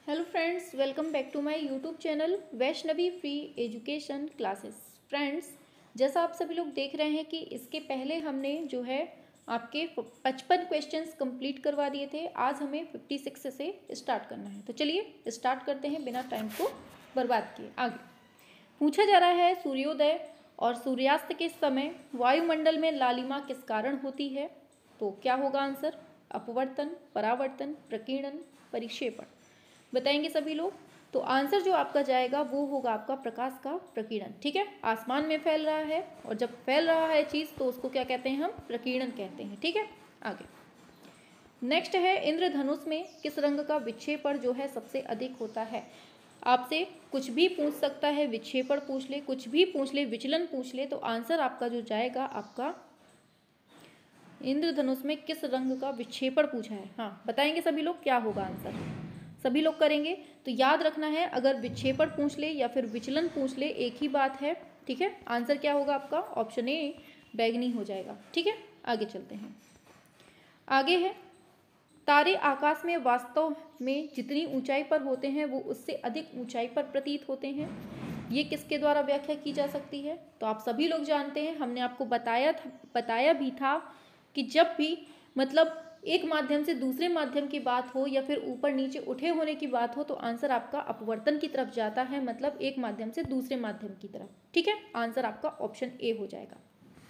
Hello friends, welcome back to my YouTube channel Vaishnavi free education classes. Friends, जैसा आप सभी लोग देख रहे हैं कि इसके पहले हमने जो है आपके 55 क्वेश्चंस कंप्लीट करवा दिए थे। आज हमें 56 से स्टार्ट करना है, तो चलिए स्टार्ट करते हैं बिना टाइम को बर्बाद किए। आगे पूछा जा रहा है, सूर्योदय और सूर्यास्त के समय वायुमंडल में लालिमा किस कारण होती है? तो क्या होगा आंसर? अपवर्तन, परावर्तन, प्रकीर्णन, परिक्षेपण। बताएंगे सभी लोग। तो आंसर जो आपका जाएगा वो होगा आपका प्रकाश का प्रकीर्णन। ठीक है, आसमान में फैल रहा है और जब फैल रहा है चीज़ तो उसको क्या कहते हैं? हम प्रकीर्णन कहते हैं। ठीक है, आगे नेक्स्ट है, इंद्रधनुष में किस रंग का विक्षेपण जो है सबसे अधिक होता है? आपसे कुछ भी पूछ सकता है, विक्षेपण पूछ ले, कुछ भी पूछ ले, विचलन पूछ ले, तो आंसर आपका जो जाएगा आपका इंद्रधनुष में किस रंग का विक्षेपण पूछा है। हाँ, बताएंगे सभी लोग क्या होगा आंसर। सभी लोग करेंगे। तो याद रखना है, अगर विक्षेपण पूछ ले या फिर विचलन पूछ ले एक ही बात है। ठीक है, आंसर क्या होगा आपका? ऑप्शन ए बैगनी हो जाएगा। ठीक है, आगे चलते हैं। आगे है, तारे आकाश में वास्तव में जितनी ऊंचाई पर होते हैं वो उससे अधिक ऊंचाई पर प्रतीत होते हैं। ये किसके द्वारा व्याख्या की जा सकती है? तो आप सभी लोग जानते हैं, हमने आपको बताया भी था कि जब भी मतलब एक माध्यम से दूसरे माध्यम की बात हो या फिर ऊपर नीचे उठे होने की बात हो तो आंसर आपका अपवर्तन की तरफ जाता है, मतलब एक माध्यम से दूसरे माध्यम की तरफ। ठीक है, आंसर आपका ऑप्शन ए हो जाएगा।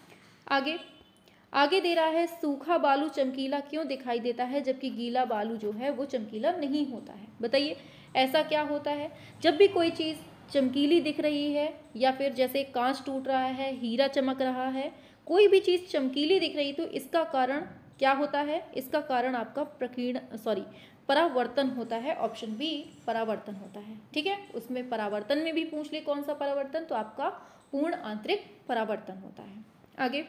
आगे दे रहा है, सूखा बालू चमकीला क्यों दिखाई देता है जबकि गीला बालू जो है वो चमकीला नहीं होता है? बताइए ऐसा क्या होता है? जब भी कोई चीज़ चमकीली दिख रही है या फिर जैसे कांच टूट रहा है, हीरा चमक रहा है, कोई भी चीज़ चमकीली दिख रही तो इसका कारण क्या होता है? इसका कारण आपका परावर्तन होता है। ऑप्शन बी परावर्तन होता है। ठीक है, उसमें परावर्तन में भी पूछ ले कौन सा परावर्तन, तो आपका पूर्ण आंतरिक परावर्तन होता है।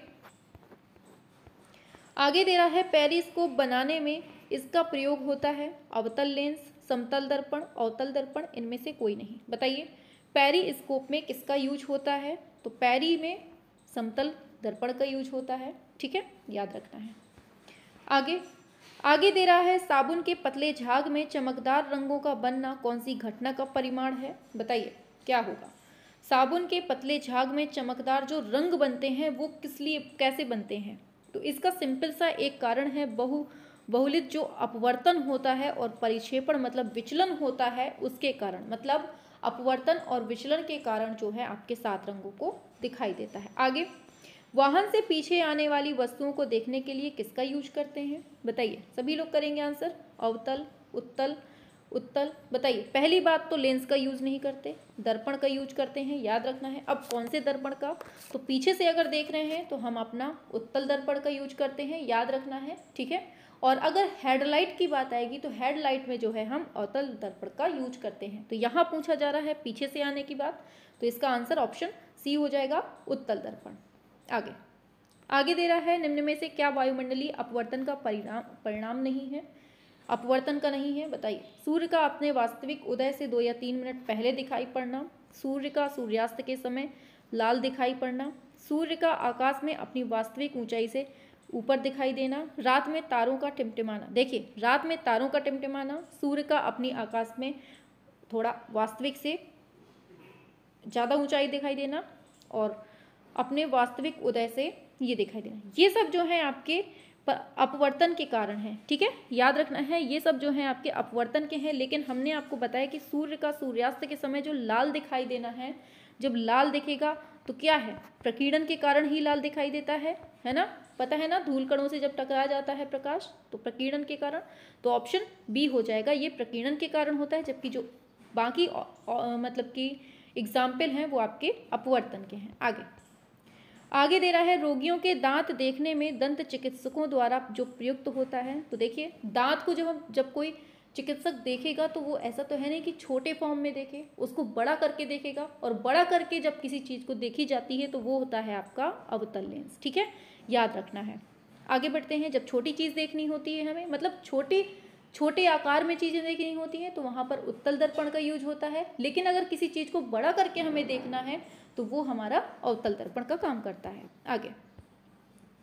आगे दे रहा है, पेरिस्कोप बनाने में इसका प्रयोग होता है अवतल लेंस, समतल दर्पण, अवतल दर्पण, इनमें से कोई नहीं। बताइए पेरिस्कोप में किसका यूज होता है? तो पेरी में समतल दर्पण का यूज होता है। ठीक है, याद रखना है। आगे दे रहा है, साबुन के पतले झाग में चमकदार रंगों का बनना कौन सी घटना का परिमाण है? बताइए क्या होगा? साबुन के पतले झाग में चमकदार जो रंग बनते हैं वो कैसे बनते हैं? तो इसका सिंपल सा एक कारण है, बहुलित जो अपवर्तन होता है और परिक्षेपण मतलब विचलन होता है उसके कारण, मतलब अपवर्तन और विचलन के कारण जो है आपके 7 रंगों को दिखाई देता है। आगे, वाहन से पीछे आने वाली वस्तुओं को देखने के लिए किसका यूज करते हैं? बताइए सभी लोग करेंगे आंसर। अवतल, उत्तल, उत्तल। बताइए, पहली बात तो लेंस का यूज नहीं करते, दर्पण का यूज करते हैं, याद रखना है। अब कौन से दर्पण का? तो पीछे से अगर देख रहे हैं तो हम अपना उत्तल दर्पण का यूज करते हैं, याद रखना है। ठीक है, और अगर हेडलाइट की बात आएगी तो हेडलाइट में जो है हम अवतल दर्पण का यूज करते हैं। तो यहाँ पूछा जा रहा है पीछे से आने की बात, तो इसका आंसर ऑप्शन सी हो जाएगा, उत्तल दर्पण। आगे दे रहा है, निम्न में से क्या वायुमंडलीय अपवर्तन का परिणाम नहीं है? अपवर्तन का नहीं है। बताइए, सूर्य का अपने वास्तविक उदय से 2 या 3 मिनट पहले दिखाई पड़ना, सूर्य का सूर्यास्त के समय लाल दिखाई पड़ना, सूर्य का आकाश में अपनी वास्तविक ऊंचाई से ऊपर दिखाई देना, रात में तारों का टिमटिमाना। देखिए, रात में तारों का टिमटिमाना, सूर्य का अपनी आकाश में थोड़ा वास्तविक से ज़्यादा ऊंचाई दिखाई देना और अपने वास्तविक उदय से ये दिखाई देना, ये सब जो है आपके अपवर्तन के कारण है। ठीक है, याद रखना है, ये सब जो है आपके अपवर्तन के हैं। लेकिन हमने आपको बताया कि सूर्य का सूर्यास्त के समय जो लाल दिखाई देना है, जब लाल दिखेगा तो क्या है? प्रकीर्णन के कारण ही लाल दिखाई देता है ना? पता है ना, धूल कणों से जब टकरा जाता है प्रकाश तो प्रकीर्णन के कारण। तो ऑप्शन बी हो जाएगा, ये प्रकीर्णन के कारण होता है, जबकि जो बाकी मतलब कि एग्जाम्पल हैं वो आपके अपवर्तन के हैं। आगे दे रहा है, रोगियों के दांत देखने में दंत चिकित्सकों द्वारा जो प्रयुक्त होता है। तो देखिए, दांत को जब कोई चिकित्सक देखेगा तो वो ऐसा तो है नहीं कि छोटे फॉर्म में देखे, उसको बड़ा करके देखेगा, और बड़ा करके जब किसी चीज़ को देखी जाती है तो वो होता है आपका अवतल लेंस। ठीक है, याद रखना है। आगे बढ़ते हैं, जब छोटी चीज़ देखनी होती है हमें, मतलब छोटे आकार में चीज़ें देखनी होती हैं तो वहाँ पर उत्तल दर्पण का यूज होता है। लेकिन अगर किसी चीज़ को बड़ा करके हमें देखना है तो वो हमारा अवतल दर्पण का काम करता है।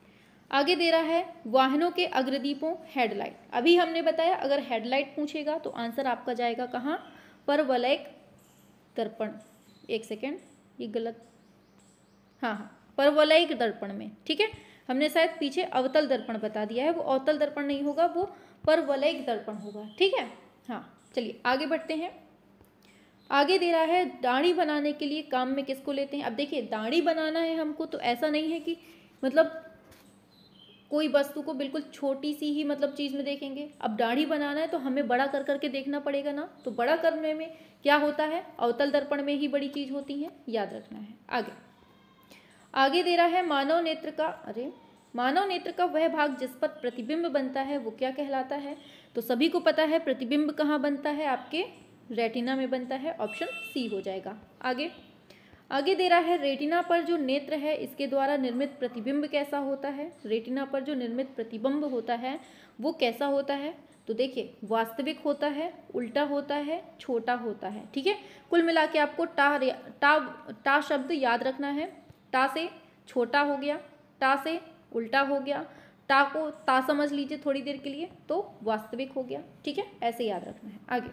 आगे दे रहा है वाहनों के अग्रदीपों हेडलाइट। अभी हमने बताया अगर हेडलाइट पूछेगा तो आंसर आपका जाएगा कहाँ, परवलयिक दर्पण। एक सेकेंड, ये गलत, हाँ, परवलयिक दर्पण में, ठीक है। हमने शायद पीछे अवतल दर्पण बता दिया है, वो अवतल दर्पण नहीं होगा, वो परवलयिक दर्पण होगा, ठीक है। हाँ, चलिए आगे बढ़ते हैं। आगे दे रहा है दाढ़ी बनाने के लिए काम में किसको लेते हैं। अब देखिए दाढ़ी बनाना है हमको, तो ऐसा नहीं है कि मतलब कोई वस्तु को बिल्कुल छोटी सी ही मतलब चीज़ में देखेंगे। अब दाढ़ी बनाना है तो हमें बड़ा कर करके देखना पड़ेगा ना, तो बड़ा करने में क्या होता है, अवतल दर्पण में ही बड़ी चीज़ होती है, याद रखना है। आगे दे रहा है मानव नेत्र का वह भाग जिस पर प्रतिबिंब बनता है वो क्या कहलाता है। तो सभी को पता है प्रतिबिंब कहाँ बनता है, आपके रेटिना में बनता है, ऑप्शन सी हो जाएगा। आगे दे रहा है रेटिना पर जो नेत्र है इसके द्वारा निर्मित प्रतिबिंब कैसा होता है। रेटिना पर जो निर्मित प्रतिबिंब होता है वो कैसा होता है, तो देखिए वास्तविक होता है, उल्टा होता है, छोटा होता है, ठीक है। कुल मिला के आपको टा शब्द याद रखना है। टा से छोटा हो गया, टा से उल्टा हो गया, टा को ता समझ लीजिए थोड़ी देर के लिए, तो वास्तविक हो गया, ठीक है, ऐसे याद रखना है।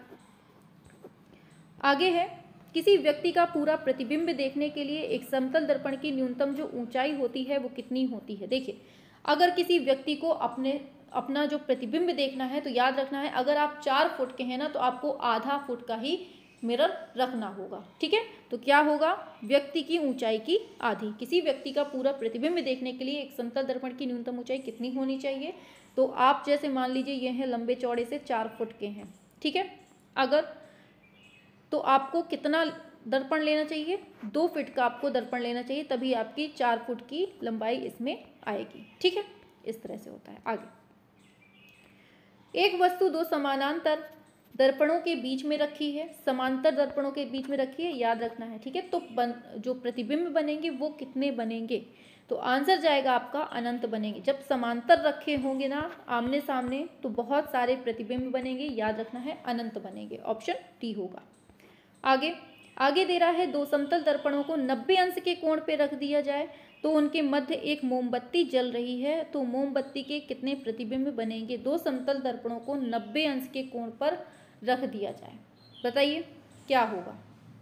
आगे है किसी व्यक्ति का पूरा प्रतिबिंब देखने के लिए एक समतल दर्पण की न्यूनतम जो ऊंचाई होती है वो कितनी होती है। देखिए अगर किसी व्यक्ति को अपना जो प्रतिबिंब देखना है तो याद रखना है, अगर आप 4 फुट के हैं ना तो आपको आधा फुट का ही मिरर रखना होगा, ठीक है। तो क्या होगा, व्यक्ति की ऊंचाई की आधी। किसी व्यक्ति का पूरा प्रतिबिंब देखने के लिए एक समतल दर्पण की न्यूनतम ऊंचाई कितनी होनी चाहिए, तो आप जैसे मान लीजिए ये हैं लंबे चौड़े से 4 फुट के हैं, ठीक है। अगर तो आपको कितना दर्पण लेना चाहिए, 2 फीट का आपको दर्पण लेना चाहिए, तभी आपकी 4 फुट की लंबाई इसमें आएगी, ठीक है। इस तरह से होता है। आगे एक वस्तु 2 समानांतर दर्पणों के बीच में रखी है, समांतर दर्पणों के बीच में रखी है, याद रखना है, ठीक है। तो जो प्रतिबिंब बनेंगे वो कितने बनेंगे, तो आंसर जाएगा आपका अनंत बनेंगे। जब समांतर रखे होंगे ना आमने सामने तो बहुत सारे प्रतिबिंब बनेंगे, याद रखना है अनंत बनेंगे, ऑप्शन डी होगा। आगे दे रहा है 2 समतल दर्पणों को 90 अंश के कोण पे रख दिया जाए तो उनके मध्य एक मोमबत्ती जल रही है, तो मोमबत्ती के कितने प्रतिबिंब बनेंगे। 2 समतल दर्पणों को 90 अंश के कोण पर रख दिया जाए, बताइए क्या होगा।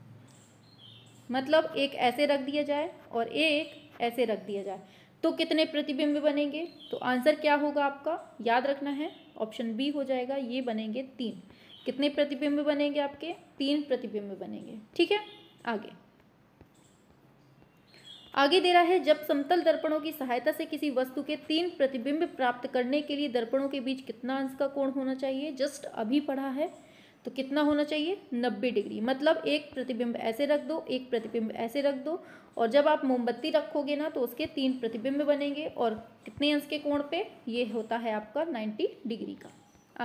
मतलब एक ऐसे रख दिया जाए और एक ऐसे रख दिया जाए तो कितने प्रतिबिंब बनेंगे, तो आंसर क्या होगा आपका, याद रखना है ऑप्शन बी हो जाएगा, ये बनेंगे 3। कितने प्रतिबिंब बनेंगे आपके, 3 प्रतिबिंब बनेंगे, ठीक है। आगे दे रहा है जब समतल दर्पणों की सहायता से किसी वस्तु के 3 प्रतिबिंब प्राप्त करने के लिए दर्पणों के बीच कितना अंश का कोण होना चाहिए, जस्ट अभी पढ़ा है, तो कितना होना चाहिए 90 डिग्री। मतलब एक प्रतिबिंब ऐसे रख दो, एक प्रतिबिंब ऐसे रख दो, और जब आप मोमबत्ती रखोगे ना तो उसके 3 प्रतिबिंब बनेंगे, और कितने अंश के कोण पे, ये होता है आपका 90 डिग्री का।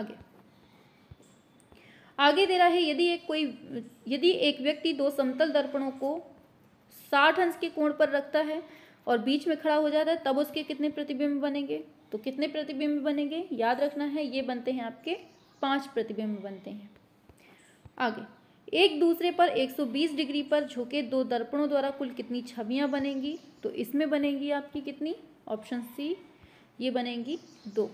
आगे दे रहा है यदि एक व्यक्ति 2 समतल दर्पणों को 60 अंश के कोण पर रखता है और बीच में खड़ा हो जाता है तब उसके कितने प्रतिबिंब बनेंगे, तो कितने प्रतिबिंब बनेंगे, याद रखना है ये बनते हैं आपके 5 प्रतिबिंब बनते हैं। आगे एक दूसरे पर 120 डिग्री पर झुके 2 दर्पणों द्वारा कुल कितनी छवियां बनेंगी, तो इसमें बनेंगी आपकी कितनी, ऑप्शन सी, ये बनेंगी 2।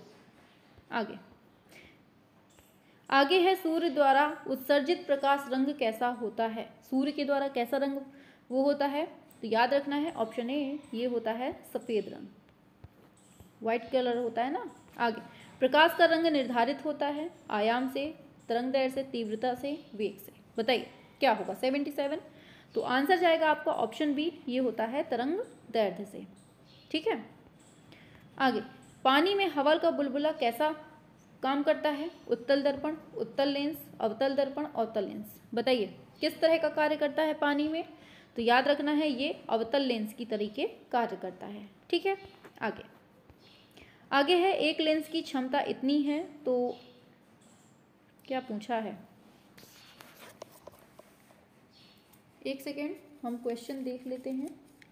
आगे है सूर्य द्वारा उत्सर्जित प्रकाश रंग कैसा होता है। सूर्य के द्वारा कैसा रंग वो होता है, तो याद रखना है ऑप्शन ए, ये होता है सफ़ेद रंग, वाइट कलर होता है ना। आगे प्रकाश का रंग निर्धारित होता है आयाम से, तरंग दैर्घ्य से, तीव्रता से, वेग से, बताइए क्या होगा 77। तो आंसर जाएगा आपका ऑप्शन बी, ये होता है तरंग दैर्घ्य से, ठीक है। आगे पानी में हवा का बुलबुला कैसा काम करता है, उत्तल दर्पण, उत्तल लेंस, अवतल दर्पण, अवतल लेंस, बताइए किस तरह का कार्य करता है पानी में, तो याद रखना है ये अवतल लेंस की तरीके कार्य करता है, ठीक है। आगे है एक लेंस की क्षमता इतनी है, तो क्या पूछा है, एक सेकेंड हम क्वेश्चन देख लेते हैं।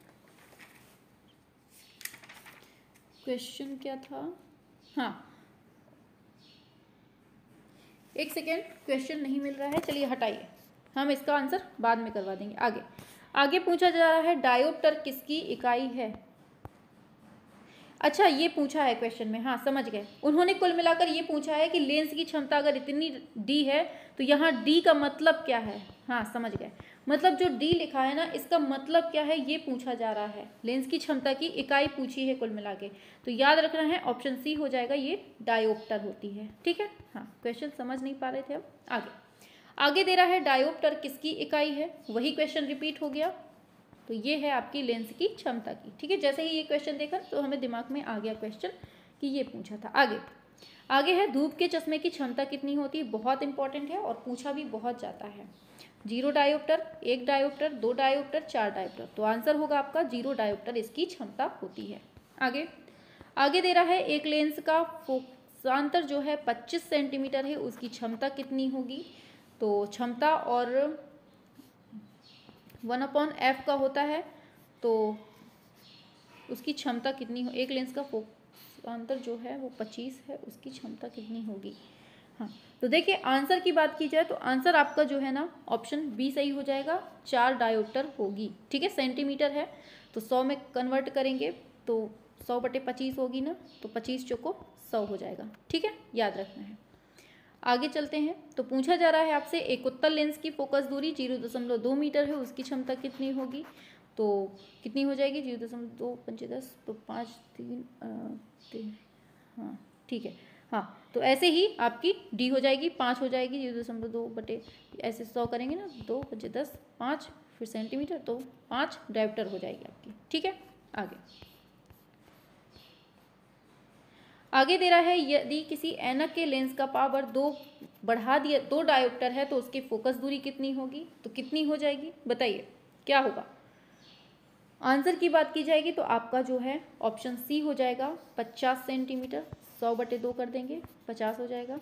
क्वेश्चन क्या था, हाँ एक सेकेंड, क्वेश्चन नहीं मिल रहा है, चलिए हटाइए, हम इसका आंसर बाद में करवा देंगे। आगे पूछा जा रहा है डायोप्टर किसकी इकाई है। अच्छा, ये पूछा है क्वेश्चन में, हाँ समझ गए। उन्होंने कुल मिलाकर ये पूछा है कि लेंस की क्षमता अगर इतनी डी है तो यहाँ डी का मतलब क्या है। हाँ समझ गए, मतलब जो डी लिखा है ना, इसका मतलब क्या है ये पूछा जा रहा है। लेंस की क्षमता की इकाई पूछी है कुल मिला के, तो याद रखना है ऑप्शन सी हो जाएगा, ये डायोप्टर होती है। ठीक है, हाँ क्वेश्चन समझ नहीं पा रहे थे। अब आगे दे रहा है डायोप्टर किसकी इकाई है, वही क्वेश्चन रिपीट हो गया। तो ये है आपकी लेंस की क्षमता की। ठीक है, जैसे ही ये क्वेश्चन देखा तो हमें दिमाग में आ गया क्वेश्चन कि ये पूछा था। आगे है धूप के चश्मे की क्षमता कितनी होती है, बहुत इंपॉर्टेंट है और पूछा भी बहुत जाता है। 0 डायोप्टर, 1 डायोप्टर, 2 डायोप्टर, 4 डायोप्टर, तो आंसर होगा आपका 0 डायोप्टर इसकी क्षमता होती है। आगे दे रहा है एक लेंस का फोकसांतर जो है 25 सेंटीमीटर है, उसकी क्षमता कितनी होगी। तो क्षमता और 1/f का होता है, तो उसकी क्षमता कितनी हो, एक लेंस का फोकसांतर जो है वो 25 है, उसकी क्षमता कितनी होगी। हाँ तो देखिए आंसर की बात की जाए तो आंसर आपका जो है ना ऑप्शन बी सही हो जाएगा, 4 डायोप्टर होगी। ठीक है, सेंटीमीटर है तो 100 में कन्वर्ट करेंगे तो 100/25 होगी ना, तो 25 चौको 100 हो जाएगा। ठीक है, याद रखना है। आगे चलते हैं, तो पूछा जा रहा है आपसे एक उत्तल लेंस की फोकस दूरी 0.2 मीटर है, उसकी क्षमता कितनी होगी। तो कितनी हो जाएगी, 0.2 तो 5 3 हाँ ठीक है। हाँ तो ऐसे ही आपकी डी हो जाएगी 5 हो जाएगी, 0.2 बटे ऐसे 100 करेंगे ना, 2 × 10 5, फिर सेंटीमीटर, तो 5 डायोप्टर हो जाएगी आपकी। ठीक है, आगे दे रहा है यदि किसी ऐनक के लेंस का पावर 2 बढ़ा दिया 2 डायोप्टर है तो उसकी फोकस दूरी कितनी होगी। तो कितनी हो जाएगी बताइए, क्या होगा। आंसर की बात की जाएगी तो आपका जो है ऑप्शन सी हो जाएगा 50 सेंटीमीटर, 100/2 कर देंगे 50 हो जाएगा।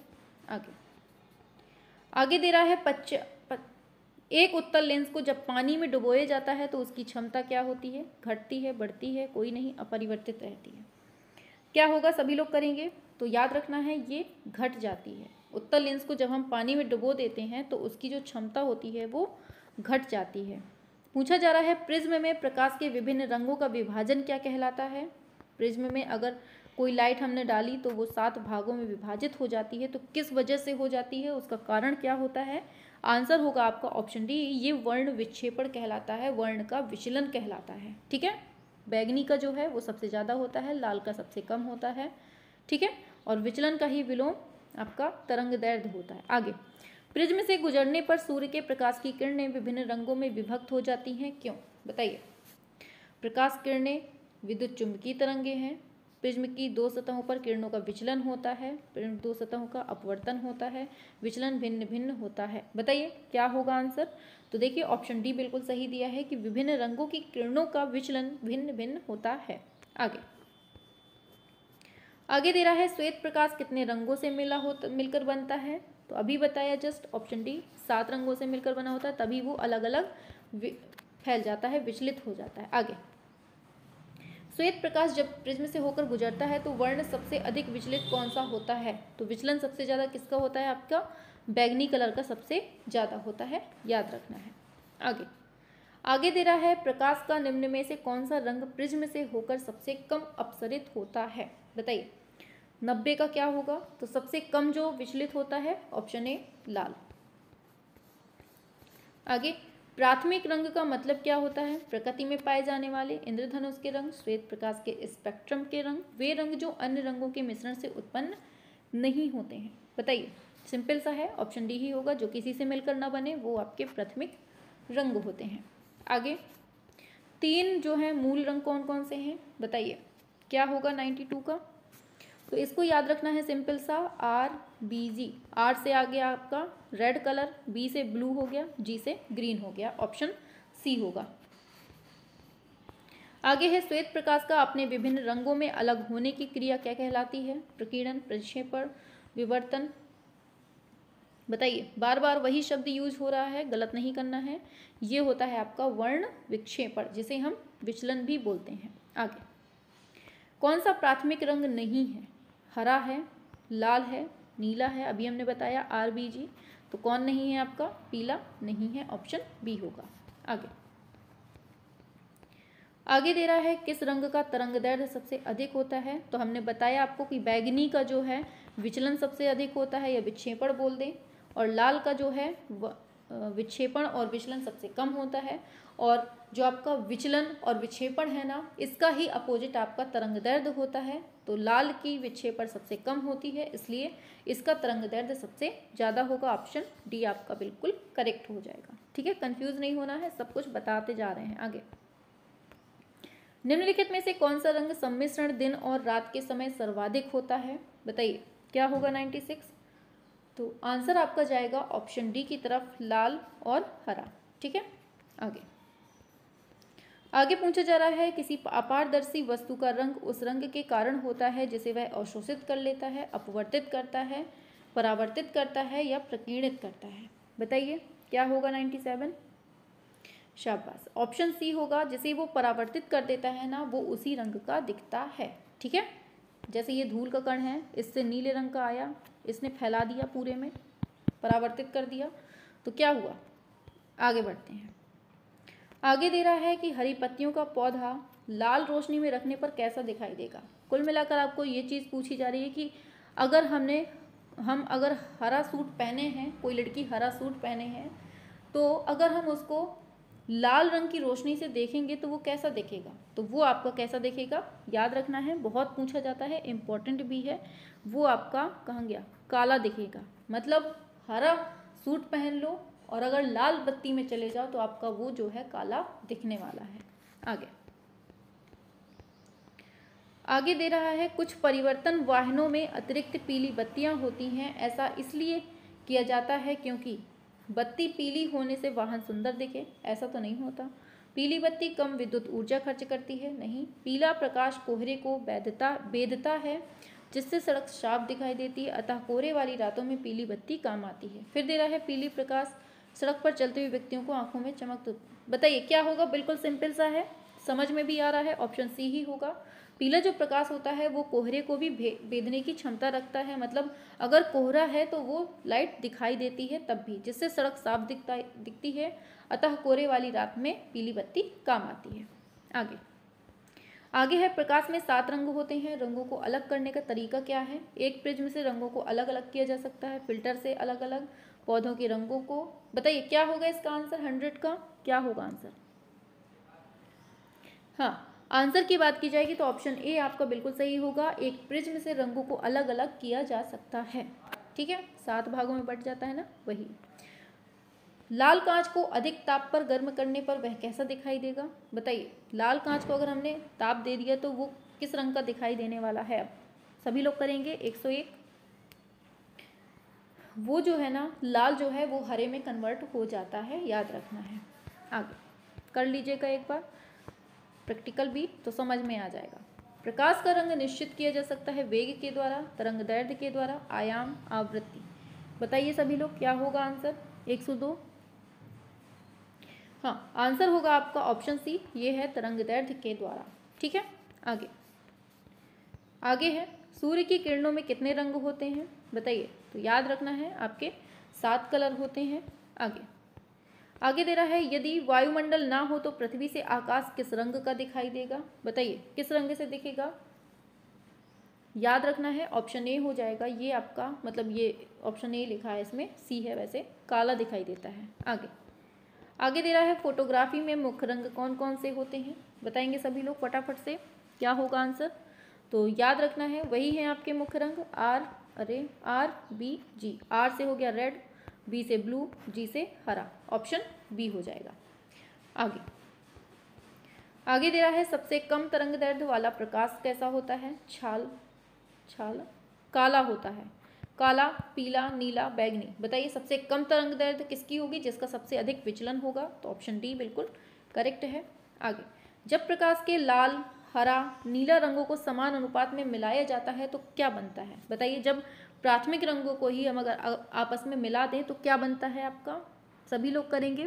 आगे दे रहा है एक उत्तल लेंस को जब पानी में डुबोया जाता है तो उसकी क्षमता क्या होती है, घटती है, बढ़ती है, कोई नहीं, अपरिवर्तित रहती है। क्या होगा, सभी लोग करेंगे तो याद रखना है ये घट जाती है। उत्तल लेंस को जब हम पानी में डुबो देते हैं तो उसकी जो क्षमता होती है वो घट जाती है। पूछा जा रहा है प्रिज्म में प्रकाश के विभिन्न रंगों का विभाजन क्या कहलाता है। प्रिज्म में अगर कोई लाइट हमने डाली तो वो 7 भागों में विभाजित हो जाती है, तो किस वजह से हो जाती है, उसका कारण क्या होता है। आंसर होगा आपका ऑप्शन डी, ये वर्ण विक्षेपण कहलाता है, वर्ण का विचलन कहलाता है। ठीक है, बैगनी का जो है वो सबसे ज़्यादा होता है, लाल का सबसे कम होता है। ठीक है, और विचलन का ही विलोम आपका तरंगदैर्घ्य होता है। आगे, प्रिज्म से गुजरने पर सूर्य के प्रकाश की किरणें विभिन्न रंगों में विभक्त हो जाती हैं, क्यों बताइए। प्रकाश किरणें विद्युत चुंबकीय तरंगे हैं, प्रिज्म की 2 सतहों पर किरणों का विचलन होता है, 2 सतहों का अपवर्तन होता है, विचलन भिन्न भिन्न होता है। बताइए क्या होगा आंसर। तो देखिए ऑप्शन डी बिल्कुल सही दिया है कि विभिन्न रंगों की किरणों का विचलन भिन्न भिन्न होता है। आगे दे रहा है श्वेत प्रकाश कितने रंगों से मिलकर बनता है। तो अभी बताया जस्ट ऑप्शन डी 7 रंगों से मिलकर बना होता है, तभी वो अलग अलग फैल जाता है, विचलित हो जाता है। आगे, श्वेत प्रकाश जब प्रिज्म से होकर गुजरता है तो वर्ण सबसे अधिक विचलित कौन सा होता है। तो विचलन सबसे ज़्यादा किसका होता है, आपका बैगनी कलर का सबसे ज़्यादा होता है, याद रखना है। आगे दे रहा है प्रकाश का निम्न में से कौन सा रंग प्रिज्म से होकर सबसे कम अपसरित होता है। बताइए 90 का क्या होगा। तो सबसे कम जो विचलित होता है ऑप्शन ए लाल। आगे, प्राथमिक रंग का मतलब क्या होता है। प्रकृति में पाए जाने वाले इंद्रधनुष के रंग, श्वेत प्रकाश के स्पेक्ट्रम के रंग, वे रंग जो अन्य रंगों के मिश्रण से उत्पन्न नहीं होते हैं। बताइए, सिंपल सा है, ऑप्शन डी ही होगा, जो किसी से मिलकर ना बने वो आपके प्राथमिक रंग होते हैं। आगे, 3 जो है मूल रंग कौन कौन से हैं बताइए, क्या होगा 92 का। तो इसको याद रखना है सिंपल सा, RBG। आर से आ गया आपका रेड कलर, बी से ब्लू हो गया, जी से ग्रीन हो गया, ऑप्शन सी होगा। आगे है श्वेत प्रकाश का अपने विभिन्न रंगों में अलग होने की क्रिया क्या कहलाती है। प्रकीर्णन, प्रक्षेपण, विवर्तन। बताइए, बार बार वही शब्द यूज हो रहा है, गलत नहीं करना है। ये होता है आपका वर्ण विक्षेपण, जिसे हम विचलन भी बोलते हैं। आगे, कौन सा प्राथमिक रंग नहीं है। हरा है, लाल है, नीला है, अभी हमने बताया RBG। तो कौन नहीं है आपका, पीला नहीं है, ऑप्शन बी होगा। आगे, आगे दे रहा है किस रंग का तरंगदैर्ध्य सबसे अधिक होता है। तो हमने बताया आपको कि बैगनी का जो है विचलन सबसे अधिक होता है या विक्षेपण बोल दें, और लाल का जो है विक्षेपण और विचलन सबसे कम होता है। और जो आपका विचलन और विक्षेपण है ना, इसका ही अपोजिट आपका तरंगदैर्ध्य होता है। तो लाल की विक्षेपण सबसे कम होती है, इसलिए इसका तरंगदैर्ध्य सबसे ज़्यादा होगा। ऑप्शन डी आपका बिल्कुल करेक्ट हो जाएगा। ठीक है, कंफ्यूज नहीं होना है, सब कुछ बताते जा रहे हैं आगे। निम्नलिखित में से कौन सा रंग सम्मिश्रण दिन और रात के समय सर्वाधिक होता है, बताइए क्या होगा 96। तो आंसर आपका जाएगा ऑप्शन डी की तरफ, लाल और हरा। ठीक है, आगे पूछा जा रहा है किसी अपारदर्शी वस्तु का रंग उस रंग के कारण होता है जिसे वह अवशोषित कर लेता है, अपवर्तित करता है, परावर्तित करता है या प्रकीर्णित करता है। बताइए क्या होगा 97। शाबाश, ऑप्शन सी होगा, जिसे वो परावर्तित कर देता है ना, वो उसी रंग का दिखता है। ठीक है, जैसे ये धूल का कण है, इससे नीले रंग का आया, इसने फैला दिया पूरे में, परावर्तित कर दिया, तो क्या हुआ। आगे बढ़ते हैं। आगे दे रहा है कि हरी पत्तियों का पौधा लाल रोशनी में रखने पर कैसा दिखाई देगा। कुल मिलाकर आपको ये चीज़ पूछी जा रही है कि अगर हम अगर हरा सूट पहने हैं, कोई लड़की हरा सूट पहने हैं, तो अगर हम उसको लाल रंग की रोशनी से देखेंगे तो वो कैसा दिखेगा। तो वो आपका कैसा दिखेगा याद रखना है, बहुत पूछा जाता है, इम्पोर्टेंट भी है। वो आपका कहाँ गया, काला दिखेगा। मतलब हरा सूट पहन लो और अगर लाल बत्ती में चले जाओ तो आपका वो जो है काला दिखने वाला है। आगे दे रहा है कुछ परिवर्तन वाहनों में अतिरिक्त पीली बत्तियां होती हैं। ऐसा इसलिए किया जाता है क्योंकि बत्ती पीली होने से वाहन सुंदर दिखे, ऐसा तो नहीं होता। पीली बत्ती कम विद्युत ऊर्जा खर्च करती है, नहीं। पीला प्रकाश कोहरे को बेधता है जिससे सड़क साफ दिखाई देती है, अतः कोहरे वाली रातों में पीली बत्ती काम आती है। फिर दे रहा है पीली प्रकाश सड़क पर चलते हुए व्यक्तियों को आंखों में चमक दो। बताइए क्या होगा, बिल्कुल सिंपल सा है, समझ में भी आ रहा है, ऑप्शन सी ही होगा। पीला जो प्रकाश होता है वो कोहरे को भी बेधने की क्षमता रखता है, मतलब अगर कोहरा है तो वो लाइट दिखाई देती है तब भी, जिससे सड़क साफ दिखती है, अतः कोहरे वाली रात में पीली बत्ती काम आती है। आगे है प्रकाश में 7 रंग होते हैं, रंगों को अलग करने का तरीका क्या है। एक प्रिज्म से रंगों को अलग अलग किया जा सकता है, फिल्टर से अलग अलग, पौधों के रंगों को। बताइए क्या होगा इसका आंसर 100 का, क्या होगा आंसर। हाँ, आंसर की बात की जाएगी तो ऑप्शन ए आपका बिल्कुल सही होगा। एक प्रिज्म से रंगों को अलग अलग किया जा सकता है। ठीक है, 7 भागों में बट जाता है ना, वही। लाल कांच को अधिक ताप पर गर्म करने पर वह कैसा दिखाई देगा। बताइए लाल कांच को अगर हमने ताप दे दिया तो वो किस रंग का दिखाई देने वाला है। अब सभी लोग करेंगे 101। वो जो है ना लाल जो है वो हरे में कन्वर्ट हो जाता है, याद रखना है। आगे कर लीजिएगा एक बार प्रैक्टिकल भी, तो समझ में आ जाएगा। प्रकाश का रंग निश्चित किया जा सकता है वेग के द्वारा, तरंगदैर्ध्य के द्वारा, आयाम, आवृत्ति। बताइए सभी लोग क्या होगा आंसर 102। हाँ, आंसर होगा आपका ऑप्शन सी, ये है तरंगदैर्ध्य के द्वारा। ठीक है, आगे है सूर्य की किरणों में कितने रंग होते हैं। बताइए, तो याद रखना है आपके 7 कलर होते हैं। आगे दे रहा है यदि वायुमंडल ना हो तो पृथ्वी से आकाश किस रंग का दिखाई देगा। बताइए किस रंग से दिखेगा, याद रखना है ऑप्शन ए हो जाएगा। ये आपका मतलब ये ऑप्शन ए लिखा है, इसमें सी है, वैसे काला दिखाई देता है। आगे दे रहा है फोटोग्राफी में मुख्य रंग कौन कौन से होते हैं। बताएंगे सभी लोग फटाफट से क्या होगा आंसर। तो याद रखना है वही है आपके मुख्य रंग, आर बी जी। आर से हो गया रेड, बी से ब्लू, जी से हरा, ऑप्शन बी हो जाएगा। आगे दे रहा है सबसे कम तरंगदैर्ध्य वाला प्रकाश कैसा होता है। छाल काला होता है, काला, पीला, नीला, बैंगनी। बताइए सबसे कम तरंगदैर्ध्य किसकी होगी, जिसका सबसे अधिक विचलन होगा। तो ऑप्शन डी बिल्कुल करेक्ट है। आगे जब प्रकाश के लाल, हरा, नीला रंगों को समान अनुपात में मिलाया जाता है तो क्या बनता है। बताइए जब प्राथमिक रंगों को ही हम अगर आपस में मिला दें तो क्या बनता है आपका, सभी लोग करेंगे,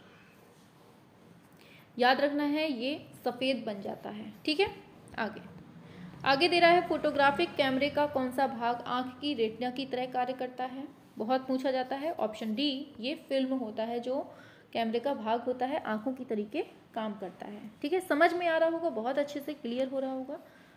याद रखना है ये सफ़ेद बन जाता है। ठीक है, आगे दे रहा है फोटोग्राफिक कैमरे का कौन सा भाग आंख की रेटिना की तरह कार्य करता है। बहुत पूछा जाता है, ऑप्शन डी ये फिल्म होता है जो कैमरे का भाग होता है, आंखों की तरीके काम करता है। ठीक है, समझ में आ रहा होगा, बहुत अच्छे से क्लियर हो रहा होगा।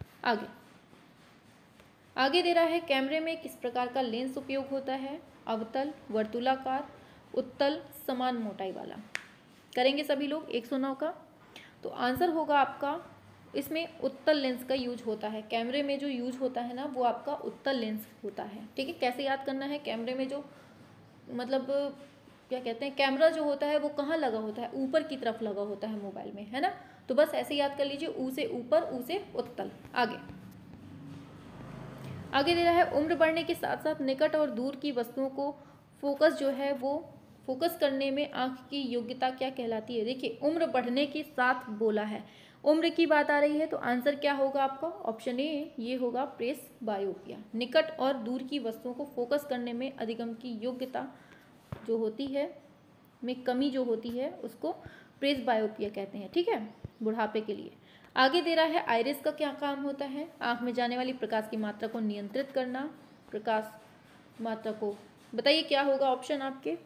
आगे दे रहा है कैमरे में किस प्रकार का लेंस उपयोग होता है? अवतल, वर्तुलाकार, उत्तल, समान मोटाई वाला। करेंगे सभी लोग 109 का। तो आंसर होगा आपका, इसमें उत्तल लेंस का यूज होता है। कैमरे में जो यूज होता है ना, वो आपका उत्तल लेंस होता है। ठीक है, कैसे याद करना है? कैमरे में जो मतलब क्या कहते हैं, कैमरा जो होता है वो कहाँ लगा होता है? ऊपर की तरफ लगा होता है मोबाइल में, है ना। तो बस ऐसे याद कर लीजिए, ऊ से ऊपर, ऊ से उत्तल। आगे दे रहा है उम्र बढ़ने के साथ साथ निकट और दूर की वस्तुओं को फोकस जो है वो फोकस करने में आंख की योग्यता क्या कहलाती है? देखिए, उम्र बढ़ने के साथ बोला है, उम्र की बात आ रही है, तो आंसर क्या होगा आपका? ऑप्शन ए, ये होगा प्रेस बायोपिया। निकट और दूर की वस्तुओं को फोकस करने में अधिगम की योग्यता जो होती है, में कमी जो होती है, उसको प्रेस बायोपिया कहते हैं। ठीक है, बुढ़ापे के लिए। आगे दे रहा है आइरिस का क्या काम होता है? आंख में जाने वाली प्रकाश की मात्रा को नियंत्रित करना। प्रकाश मात्रा को बताइए क्या होगा ऑप्शन आपके?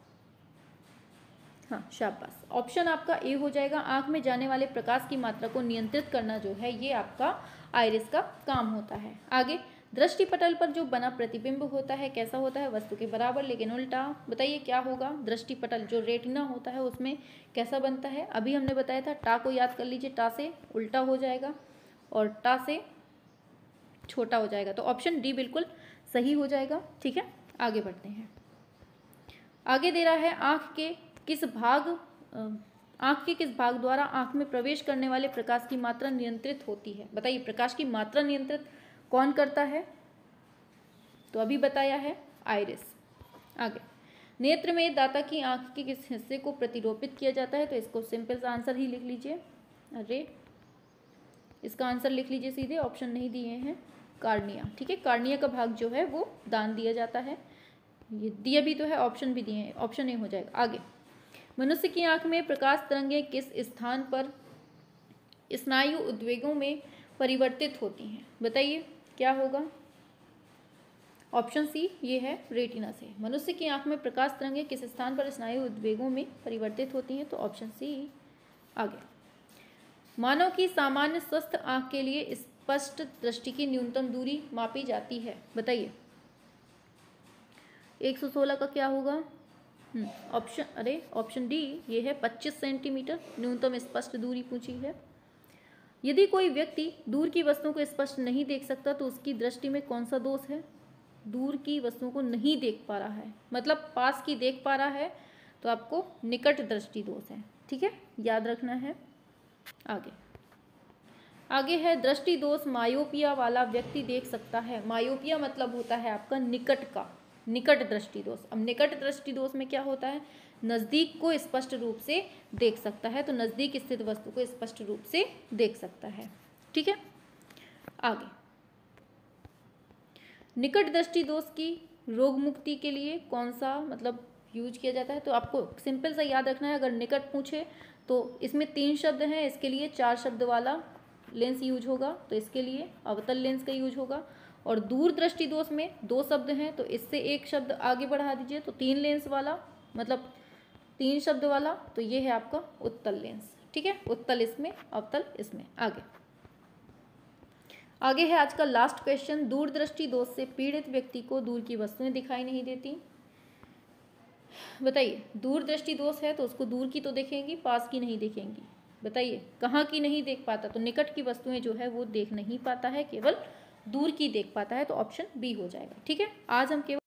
हाँ, शाबाश, ऑप्शन आपका ए हो जाएगा। आंख में जाने वाले प्रकाश की मात्रा को नियंत्रित करना जो है, ये आपका आइरिस का काम होता है। आगे, दृष्टि पटल पर जो बना प्रतिबिंब होता है कैसा होता है? वस्तु के बराबर लेकिन उल्टा। बताइए क्या होगा? दृष्टि पटल जो रेटिना होता है उसमें कैसा बनता है? अभी हमने बताया था, टा को याद कर लीजिए, टा से उल्टा हो जाएगा और टा से छोटा हो जाएगा। तो ऑप्शन डी बिल्कुल सही हो जाएगा। ठीक है, आगे बढ़ते हैं। आगे दे रहा है आंख के किस भाग द्वारा आंख में प्रवेश करने वाले प्रकाश की मात्रा नियंत्रित होती है? बताइए, प्रकाश की मात्रा नियंत्रित कौन करता है? तो अभी बताया है, आइरिस। आगे, नेत्र में दाता की आंख के किस हिस्से को प्रतिरोपित किया जाता है? तो इसको सिंपल सा आंसर ही लिख लीजिए। अरे, इसका आंसर लिख लीजिए सीधे, ऑप्शन नहीं दिए हैं। कार्निया। ठीक है, कार्निया का भाग जो है वो दान दिया जाता है। ये दिया भी तो है, ऑप्शन भी दिए हैं, ऑप्शन ए हो जाएगा। आगे, मनुष्य की आंख में प्रकाश तरंगें किस स्थान पर स्नायु उद्वेगों में परिवर्तित होती हैं? बताइए क्या होगा? ऑप्शन सी, ये है रेटिना से। मनुष्य की आंख में प्रकाश तरंगें किस स्थान पर स्नायु उद्वेगों में परिवर्तित होती हैं? तो ऑप्शन सी। आगे, मानव की सामान्य स्वस्थ आंख के लिए स्पष्ट दृष्टि की न्यूनतम दूरी मापी जाती है। बताइए, 116 का क्या होगा? ऑप्शन डी, ये है 25 सेंटीमीटर न्यूनतम स्पष्ट दूरी पूछी है। यदि कोई व्यक्ति दूर की वस्तुओं को स्पष्ट नहीं देख सकता तो उसकी दृष्टि में कौन सा दोष है? दूर की वस्तुओं को नहीं देख पा रहा है, मतलब पास की देख पा रहा है, तो आपको निकट दृष्टि दोष है। ठीक है, याद रखना है। आगे है दृष्टि दोष मायोपिया वाला व्यक्ति देख सकता है। मायोपिया मतलब होता है आपका निकट दृष्टि दोष। अब निकट दृष्टि दोष में क्या होता है? नजदीक को स्पष्ट रूप से देख सकता है, तो नजदीक स्थित वस्तु को स्पष्ट रूप से देख सकता है। ठीक है, आगे, निकट दृष्टि दोष की रोग मुक्ति के लिए कौन सा मतलब यूज किया जाता है? तो आपको सिंपल सा याद रखना है, अगर निकट पूछे तो इसमें 3 शब्द हैं, इसके लिए 4 शब्द वाला लेंस यूज होगा, तो इसके लिए अवतल लेंस का यूज होगा। और दूर दृष्टि दोष में 2 शब्द हैं, तो इससे 1 शब्द आगे बढ़ा दीजिए, तो 3 लेंस वाला, मतलब 3 शब्द वाला, तो ये है आपका उत्तल लेंस। ठीक है, उत्तल इसमें, अवतल इसमें। आगे है आज का लास्ट क्वेश्चन, दूरदृष्टि दोष से पीड़ित व्यक्ति को दूर की वस्तुएं दिखाई नहीं देती। बताइए, दूरदृष्टि दोष है तो उसको दूर की तो देखेंगी, पास की नहीं देखेंगी। बताइए कहाँ की नहीं देख पाता? तो निकट की वस्तुएं जो है वो देख नहीं पाता है, केवल दूर की देख पाता है, तो ऑप्शन बी हो जाएगा। ठीक है, आज हम केवल